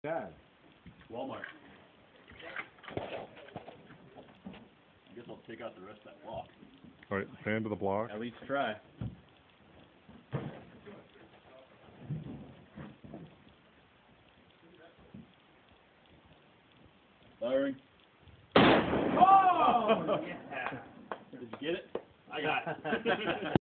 Dad. Walmart. I guess I'll take out the rest of that block. All right, pan to the block. At least try. Firing. Oh! Yeah. Did you get it? I got it.